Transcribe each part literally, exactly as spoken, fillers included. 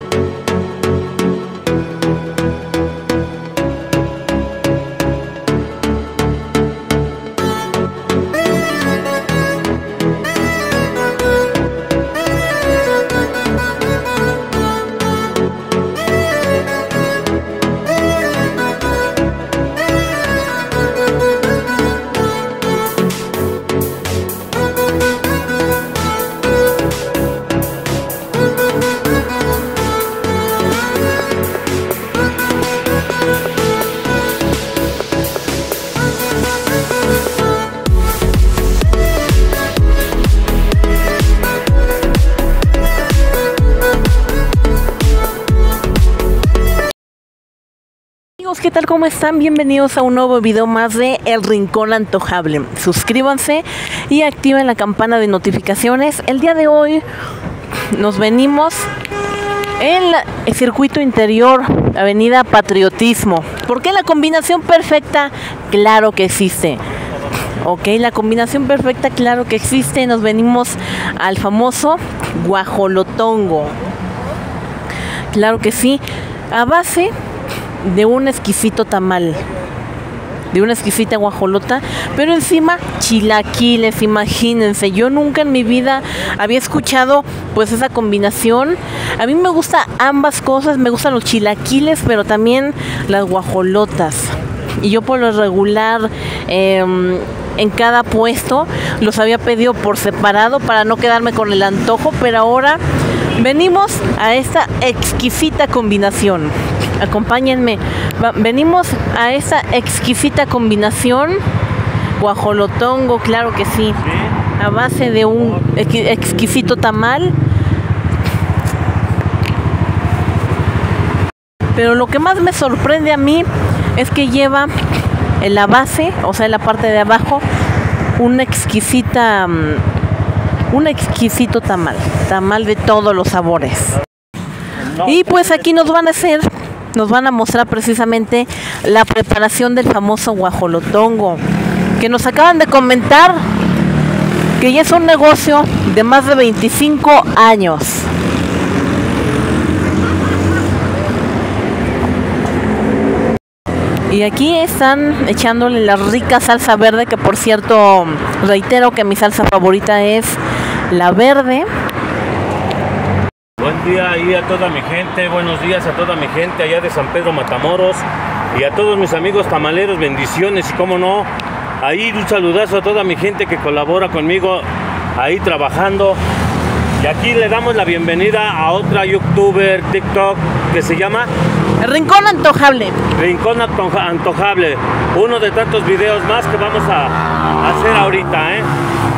¿Qué tal? ¿Cómo están? Bienvenidos a un nuevo video más de El Rincón Antojable. Suscríbanse y activen la campana de notificaciones. El día de hoy nos venimos en el circuito interior, avenida Patriotismo. ¿Por qué la combinación perfecta? Claro que existe. Ok, la combinación perfecta, claro que existe. Nos venimos al famoso guajolotongo. Claro que sí, a base de un exquisito tamal, de una exquisita guajolota, pero encima chilaquiles. Imagínense, yo nunca en mi vida había escuchado pues esa combinación. A mí me gustan ambas cosas, me gustan los chilaquiles, pero también las guajolotas. Y yo por lo regular eh, en cada puesto los había pedido por separado para no quedarme con el antojo, pero ahora venimos a esta exquisita combinación. Acompáñenme, Va, venimos a esta exquisita combinación guajolotongo, claro que sí, a base de un exquisito tamal. Pero lo que más me sorprende a mí es que lleva en la base, o sea en la parte de abajo, una exquisita, un exquisito tamal, tamal de todos los sabores. Y pues aquí nos van a hacer Nos van a mostrar precisamente la preparación del famoso guajolotongo, que nos acaban de comentar que ya es un negocio de más de veinticinco años. Y aquí están echándole la rica salsa verde, que por cierto reitero que mi salsa favorita es la verde. Buen día ahí a toda mi gente, buenos días a toda mi gente allá de San Pedro Matamoros y a todos mis amigos tamaleros, bendiciones y cómo no, ahí un saludazo a toda mi gente que colabora conmigo ahí trabajando. Y aquí le damos la bienvenida a otra youtuber TikTok que se llama El Rincón Antojable. Rincón Antojable, uno de tantos videos más que vamos a hacer ahorita, ¿eh?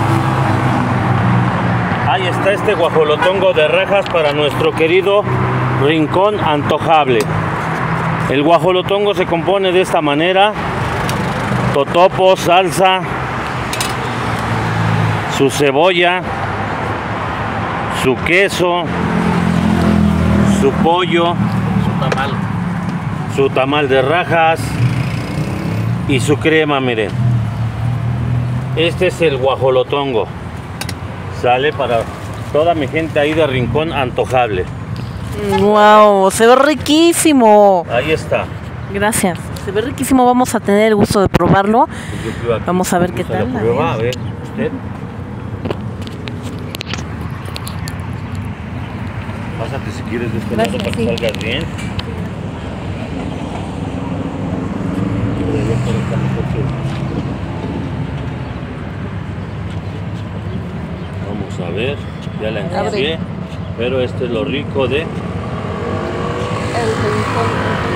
Ahí está este guajolotongo de rejas para nuestro querido Rincón Antojable. El guajolotongo se compone de esta manera: totopo, salsa, su cebolla, su queso, su pollo, su tamal, su tamal de rajas y su crema, miren. Este es el guajolotongo. Sale para toda mi gente ahí de Rincón Antojable. Wow, se ve riquísimo. Ahí está. Gracias, se ve riquísimo. Vamos a tener el gusto de probarlo. Vamos a ver qué tal. Prueba, a ver, usted. Pásate si quieres de este lado para que salgas bien. Vamos a ver, ya la encontré, pero este es lo rico de El Rincón.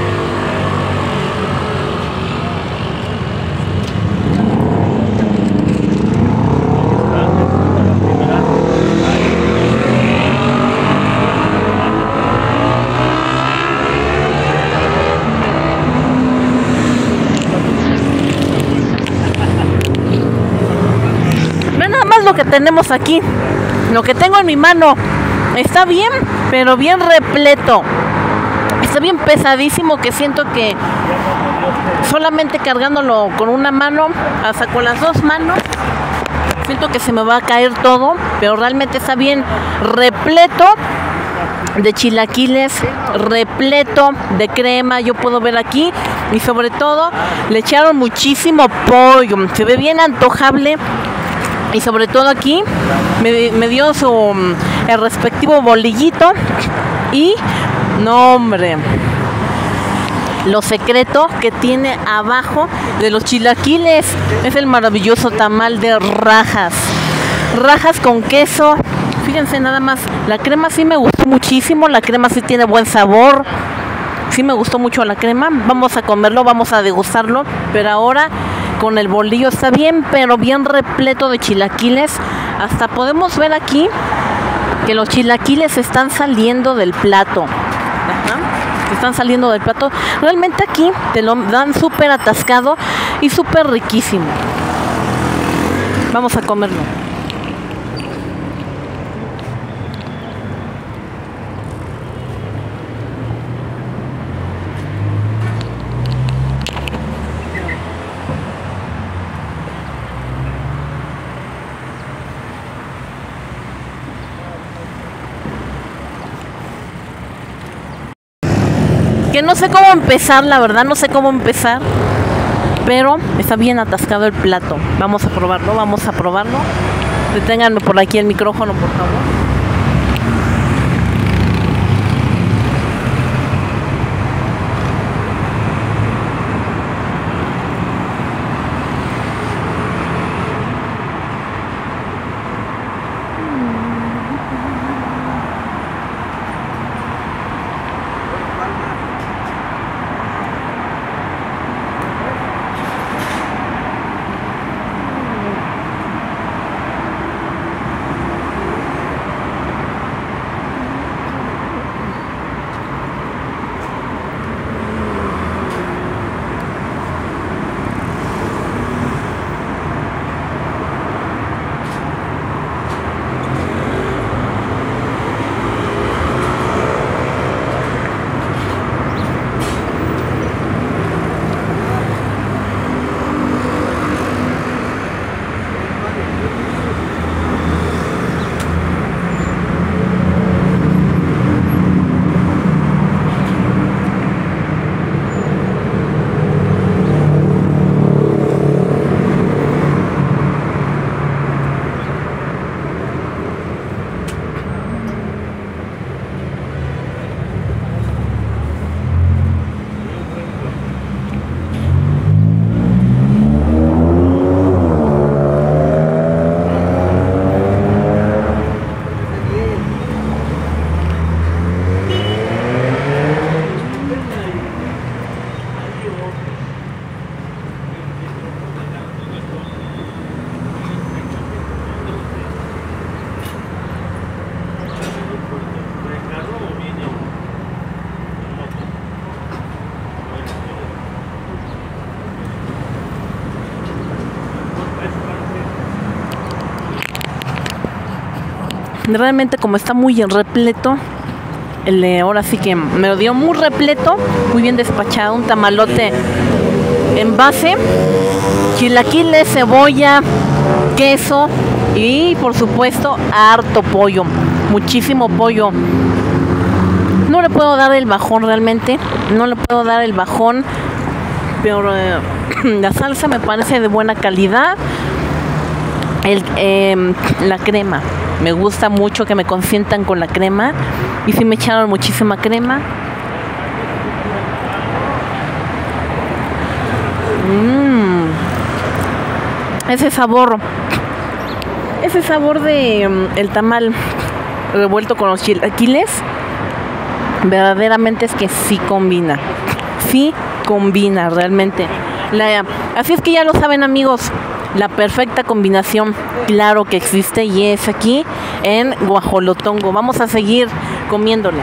Lo que tenemos aquí, lo que tengo en mi mano, está bien, pero bien repleto, está bien pesadísimo, que siento que solamente cargándolo con una mano, hasta con las dos manos, siento que se me va a caer todo, pero realmente está bien repleto de chilaquiles repleto de crema, yo puedo ver aquí, y sobre todo le echaron muchísimo pollo, se ve bien antojable. Y sobre todo aquí me, me dio su el respectivo bolillito. Y no, hombre, lo secreto que tiene abajo de los chilaquiles es el maravilloso tamal de rajas. Rajas con queso. Fíjense nada más, la crema sí me gustó muchísimo, la crema sí tiene buen sabor. Sí me gustó mucho la crema. Vamos a comerlo, vamos a degustarlo. Pero ahora con el bolillo está bien, pero bien repleto de chilaquiles. Hasta podemos ver aquí que los chilaquiles están saliendo del plato. Ajá, están saliendo del plato. Realmente aquí te lo dan súper atascado y súper riquísimo. Vamos a comerlo. Que no sé cómo empezar, la verdad, no sé cómo empezar, pero está bien atascado el plato. Vamos a probarlo, vamos a probarlo. Deténganme por aquí el micrófono, por favor. Realmente como está muy repleto, el, ahora sí que me lo dio muy repleto, muy bien despachado, un tamalote en base, chilaquiles, cebolla, queso y por supuesto harto pollo, muchísimo pollo. No le puedo dar el bajón realmente, no le puedo dar el bajón, pero eh, la salsa me parece de buena calidad. El, eh, la crema, me gusta mucho que me consientan con la crema y sí me echaron muchísima crema. Mmm, ese sabor, ese sabor de um, el tamal revuelto con los chilaquiles, verdaderamente es que sí combina, sí combina realmente. La, así es que ya lo saben, amigos. La perfecta combinación, claro que existe y es aquí en Guajolotongo. Vamos a seguir comiéndole.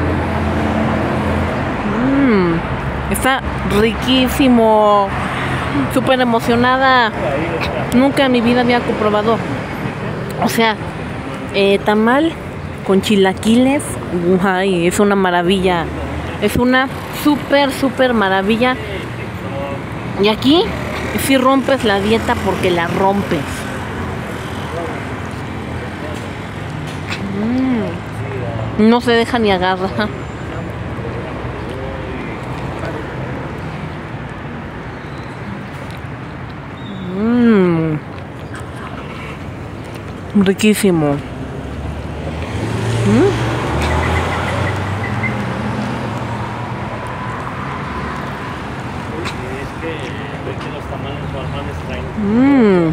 Está riquísimo. súper emocionada. Nunca en mi vida había comprobado. O sea, eh, tamal con chilaquiles. Ay, es una maravilla. Es una súper, súper maravilla. Y aquí sí rompes la dieta porque la rompes. Mm. No se deja ni agarra. Mmm. Riquísimo. ¿Mm? Mmm.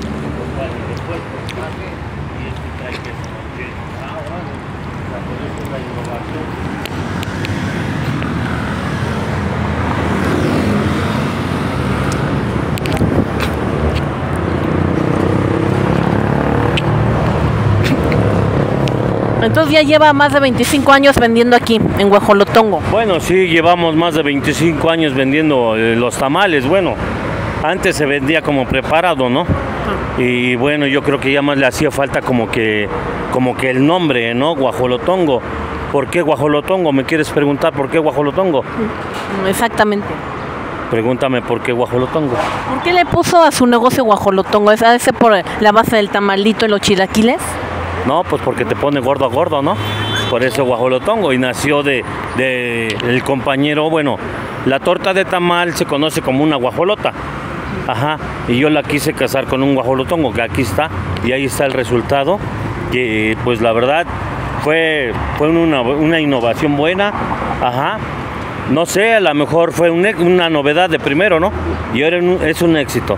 Entonces ya lleva más de veinticinco años vendiendo aquí, en Guajolotongo. Bueno, sí, llevamos más de veinticinco años vendiendo eh, los tamales. Bueno, antes se vendía como preparado, ¿no? Ah. Y bueno, yo creo que ya más le hacía falta como que, como que el nombre, ¿no? Guajolotongo. ¿Por qué Guajolotongo? ¿Me quieres preguntar por qué Guajolotongo? Exactamente. Pregúntame por qué Guajolotongo. ¿Por qué le puso a su negocio Guajolotongo? ¿Es a ese por la base del tamalito y los chilaquiles? No, pues porque te pone gordo a gordo, ¿no? Por eso Guajolotongo. Y nació de, de el compañero, bueno, la torta de tamal se conoce como una guajolota. Ajá. Y yo la quise casar con un guajolotongo, que aquí está. Y ahí está el resultado. Que pues la verdad fue, fue una, una innovación buena. Ajá. No sé, a lo mejor fue un, una novedad de primero, ¿no? Y ahora es un éxito.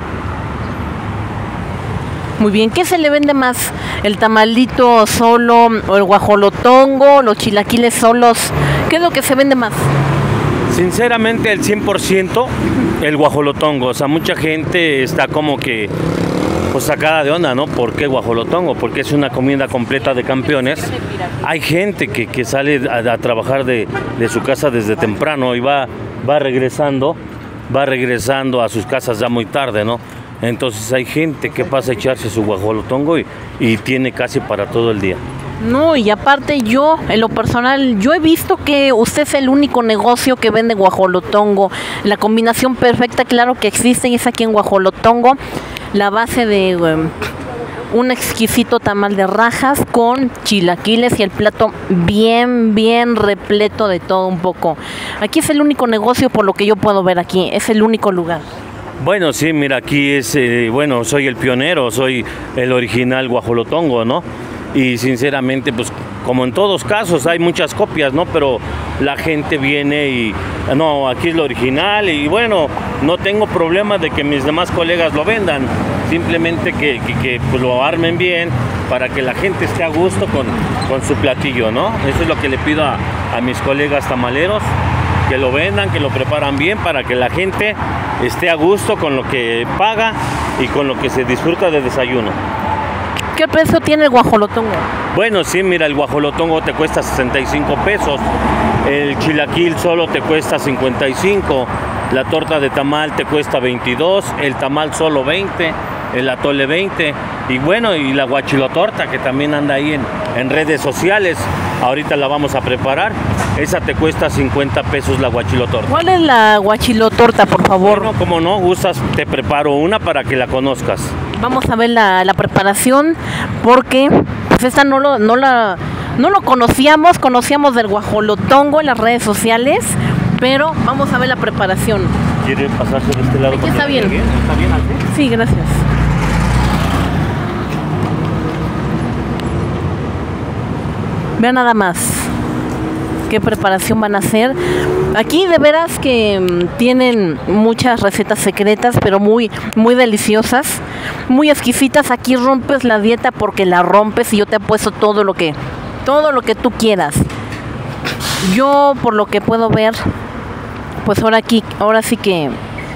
Muy bien, ¿qué se le vende más? ¿El tamalito solo o el guajolotongo, los chilaquiles solos? ¿Qué es lo que se vende más? Sinceramente el cien por ciento el guajolotongo. O sea, mucha gente está como que pues sacada de onda, ¿no? ¿Por qué guajolotongo? Porque es una comida completa de campeones. Hay gente que, que sale a, a trabajar de, de su casa desde temprano y va, va regresando, va regresando a sus casas ya muy tarde, ¿no? Entonces hay gente que pasa a echarse su guajolotongo y, y tiene casi para todo el día. No, y aparte yo, en lo personal, yo he visto que usted es el único negocio que vende guajolotongo. La combinación perfecta, claro que existe, y es aquí en Guajolotongo. La base de um, un exquisito tamal de rajas con chilaquiles y el plato bien, bien repleto de todo un poco. Aquí es el único negocio por lo que yo puedo ver aquí, es el único lugar. Bueno, sí, mira, aquí es, eh, bueno, soy el pionero, soy el original guajolotongo, ¿no? Y sinceramente, pues, como en todos casos, hay muchas copias, ¿no? Pero la gente viene y, no, aquí es lo original y, bueno, no tengo problema de que mis demás colegas lo vendan. Simplemente que, que, que pues, lo armen bien para que la gente esté a gusto con, con su platillo, ¿no? Eso es lo que le pido a, a mis colegas tamaleros, que lo vendan, que lo preparan bien para que la gente esté a gusto con lo que paga y con lo que se disfruta de desayuno. ¿Qué precio tiene el guajolotongo? Bueno, sí, mira, el guajolotongo te cuesta sesenta y cinco pesos, el chilaquil solo te cuesta cincuenta y cinco, la torta de tamal te cuesta veintidós, el tamal solo veinte, el atole veinte, y bueno, y la guachilotorta que también anda ahí en, en redes sociales. Ahorita la vamos a preparar. Esa te cuesta cincuenta pesos la guachilotorta. ¿Cuál es la guachilotorta, por favor? Bueno, como no gustas, te preparo una para que la conozcas. Vamos a ver la, la preparación, porque pues esta no lo, no la, no lo conocíamos, conocíamos del guajolotongo en las redes sociales, pero vamos a ver la preparación. ¿Quiere pasarse de este lado? Aquí está bien. ¿Está bien aquí? Sí, gracias. Vean nada más qué preparación van a hacer. Aquí de veras que mmm, tienen muchas recetas secretas, pero muy, muy deliciosas, muy exquisitas. Aquí rompes la dieta porque la rompes y yo te apuesto todo lo que, todo lo que tú quieras. Yo, por lo que puedo ver, pues ahora aquí, ahora sí que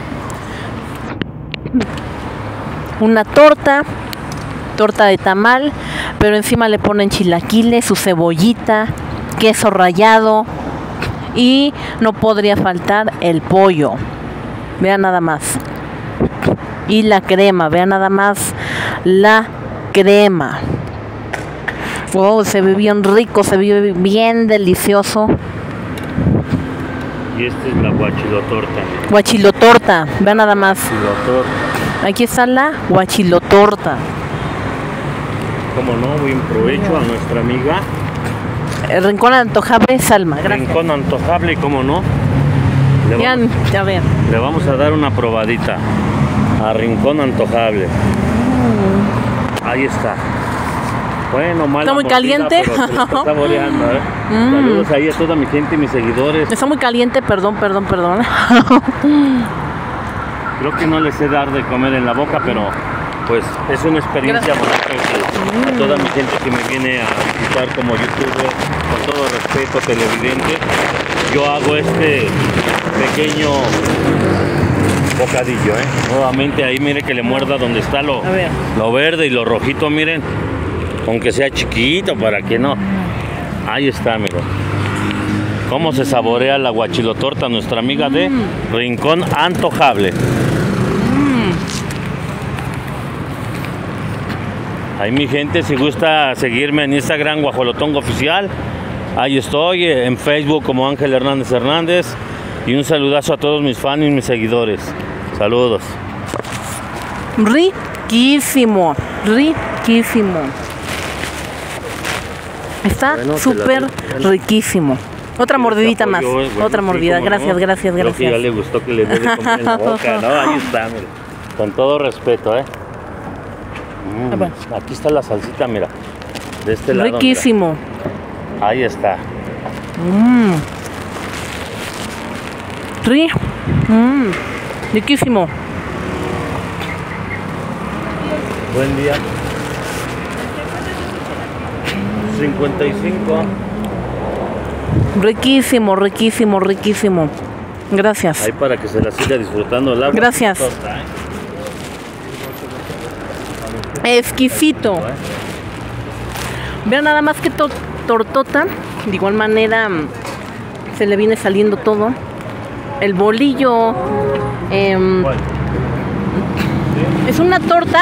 una torta, torta de tamal, pero encima le ponen chilaquiles, su cebollita, queso rallado y no podría faltar el pollo. Vean nada más. y la crema. Vean nada más la crema. Oh, se ve bien rico, se ve bien delicioso. Y esta es la guachilotorta. Guachilotorta, vean nada más. Guachilotorta. Aquí está la guachilotorta. Como no, buen provecho a nuestra amiga. El Rincón Antojable, Salma. Gracias. Rincón Antojable, como no. Le Ya, vamos, ya ver. le vamos a dar una probadita a Rincón Antojable. Mm. Ahí está. Bueno, mal. Está muy caliente. Está saboreando, ¿eh? Mm. Saludos ahí a toda mi gente y mis seguidores. Está muy caliente, perdón, perdón, perdón. Creo que no les he dar de comer en la boca, pero pues es una experiencia bonita que a toda mi gente que me viene a visitar como youtuber, con todo respeto, televidente, yo hago este pequeño bocadillo, ¿eh? Nuevamente ahí mire que le muerda donde está lo, lo verde y lo rojito, miren, aunque sea chiquito para que no. Ahí está, miren. Cómo se saborea la guachilotorta, nuestra amiga de Rincón Antojable. Ahí mi gente, si gusta seguirme en Instagram, Guajolotongo Oficial, ahí estoy, en Facebook como Ángel Hernández Hernández, y un saludazo a todos mis fans y mis seguidores. Saludos. Riquísimo, riquísimo. Está bueno, súper riquísimo. Otra mordidita más, bueno, otra mordida, sí, gracias, no. gracias, gracias. Creo que ya le gustó que le dé de comer en la boca, ¿no? Ahí está, mira. Con todo respeto, ¿eh? Mm, bueno. Aquí está la salsita, mira. De este lado. Riquísimo. Mira. Ahí está. Mmm. Ri. Mmm. Riquísimo. Buen día. cincuenta y cinco. Riquísimo, riquísimo, riquísimo. Gracias. Ahí para que se la siga disfrutando el agua. Gracias. Exquisito. Vean nada más que to tortota. De igual manera se le viene saliendo todo. El bolillo. Eh, es una torta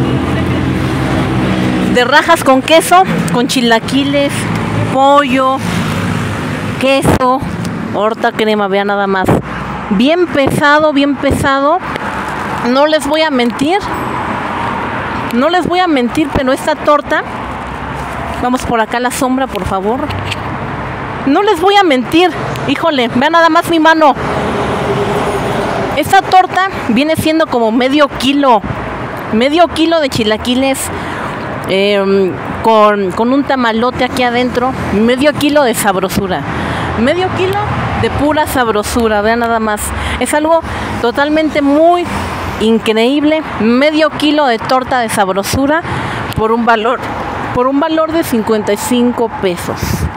de rajas con queso, con chilaquiles, pollo, queso, horta, crema. Vean nada más. Bien pesado, bien pesado. No les voy a mentir. No les voy a mentir, pero esta torta, vamos por acá a la sombra, por favor. No les voy a mentir, híjole, vean nada más mi mano. Esta torta viene siendo como medio kilo, medio kilo de chilaquiles eh, con, con un tamalote aquí adentro, medio kilo de sabrosura, medio kilo de pura sabrosura, vean nada más. Es algo totalmente muy increíble, medio kilo de torta de sabrosura por un valor, por un valor de cincuenta y cinco pesos.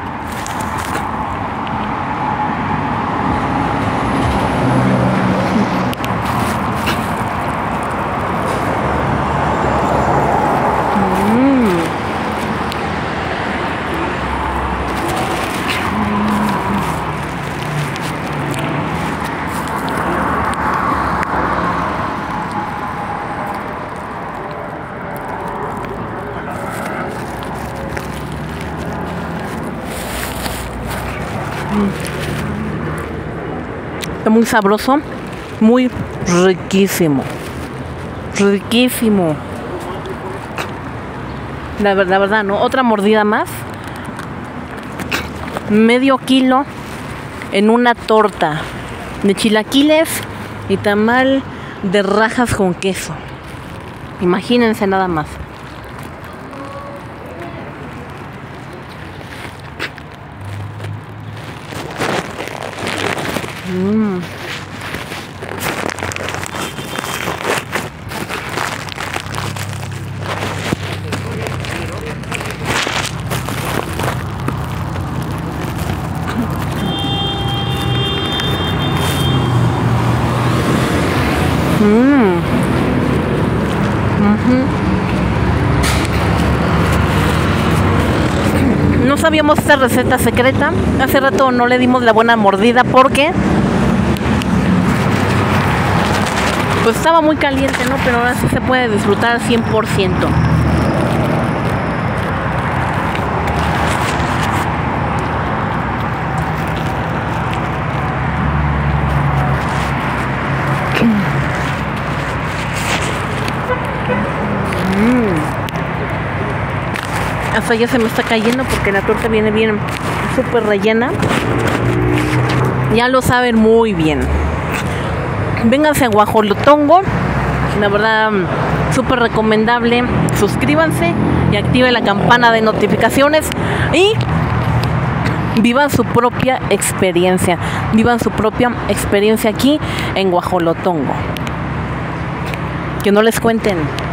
Está muy sabroso, muy riquísimo, riquísimo. La, la verdad, ¿no? Otra mordida más. Medio kilo en una torta de chilaquiles y tamal de rajas con queso. Imagínense nada más. Mm. Mm. Uh-huh. No sabíamos esta receta secreta. Hace rato no le dimos la buena mordida porque pues estaba muy caliente, ¿no? Pero ahora sí se puede disfrutar al cien por ciento. Hasta ya se me está cayendo porque la torta viene bien súper rellena. Ya lo saben muy bien. Vénganse a Guajolotongo. La verdad, súper recomendable. Suscríbanse y activen la campana de notificaciones. Y vivan su propia experiencia. Vivan su propia experiencia aquí en Guajolotongo. Que no les cuenten.